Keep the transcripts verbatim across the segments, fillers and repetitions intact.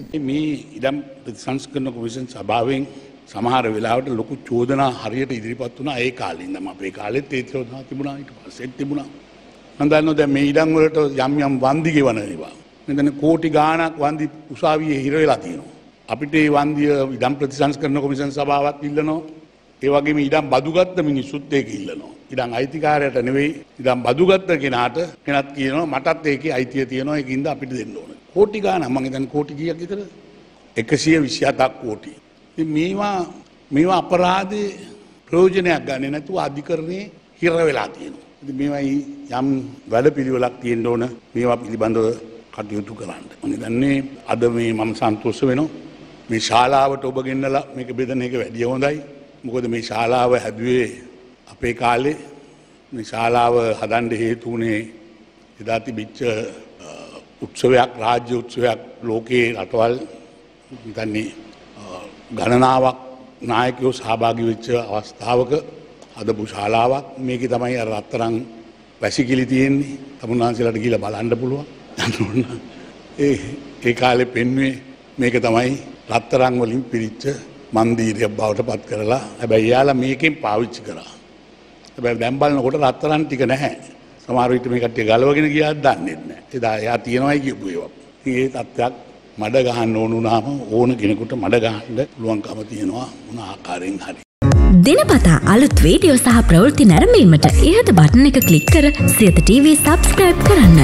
මේ ඉඩම් ප්‍රතිසංස්කරණ කොමිෂන් සභාවෙන් සමහර වෙලාවට ලොකු චෝදනා හරියට ඉදිරිපත් වුණා ඒ කාලේ ඉඳන් අපේ කාලෙත් ඒ චෝදනා තිබුණා ඊට පස්සෙත් තිබුණා මම දන්නවා දැන් මේ ඉඩම් වලට යම් යම් වන්දි ගෙවන ඒවා මෙතන කෝටි ගාණක් වන්දි උසාවියේ හිර වෙලා තියෙනවා අපිට මේ වන්දිය ඉඩම් ප්‍රතිසංස්කරණ කොමිෂන් සභාවත් ඉල්ලනවා ඒ වගේම ඉඩම් බදුගත්ත මිනිස්සුත් ඒක ඉල්ලනවා ඉඩම් අයිතිකාරයට නෙවෙයි ඉඩම් බදුගත්ත කෙනාට කෙනත් කියනවා මටත් ඒකේ අයිතිය තියෙනවා ඒකින්ද අපිට දෙන්න ඕනේ කෝටි ගාණක් මම හිතන්නේ කෝටි කීයක් විතර එකසිය විසි හතක් කෝටි ඉතින් මේවා මේවා අපරාධේ ප්‍රයෝජනයක් ගන්නේ නැතුව අධිකරණේ හිර වෙලා තියෙනවා ඉතින් මේවයි යම් වැඩපිළිවෙලක් තියෙන්න ඕන මේවා පිළිබඳව කටයුතු කරන්න මම දන්නේ අද මේ මම සන්තෝෂ වෙනවා මේ ශාලාවට ඔබ ගෙන්නලා මේක බෙදන එක වැඩි හොඳයි මොකද මේ ශාලාව හැදුවේ අපේ කාලේ මේ ශාලාව හදන්න හේතු වුණේ එදා තිබිච්ච උත්සවයක් රාජ්‍ය උත්සවයක් ලෝකයේ රටවල් හිතන්නේ ගණනාවක් නායකයෝ සහභාගී වෙච්ච අවස්ථාවක හදපු ශාලාවක් මේකේ තමයි අර රත්තරන් වැසිකිලි තියෙන්නේ තමුන්වහන්සේලාට ගිහලා බලන්න පුළුවන් ඒ ඒ කාලේ පෙන්වුවේ මේක තමයි රත්තරන් වලින් පිරිච්ච මන්දිරයක් බවට පත් කරලා හැබැයි යාලා මේකෙන් පාවිච්චි කරා හැබැයි දැන් බලනකොට රත්තරන් ටික නැහැ සමහර විට මේ කට්ටිය ගලවගෙන ගියාත් දන්නේ නැහැ එදා එයා තියනවායි කියපු ඒවා ඒ තත්ත්වයක් මඩ ගහන්න ඕන වුණාම ඕන කෙනෙකුට මඩ ගහන්න පුළුවන්කම තියෙනවා මොන ආකාරයෙන් හරි දිනපතා අලුත් වීඩියෝ සහ ප්‍රවෘත්ති නැරඹීමට ඉහත බටන් එක ක්ලික් කර සියත ටීවී සබ්ස්ක්‍රයිබ් කරන්න.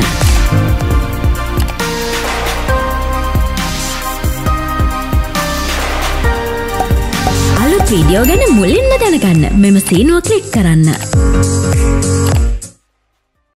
අලුත් වීඩියෝ ගැන මුලින්ම දැනගන්න මෙම සීනුව ක්ලික් කරන්න.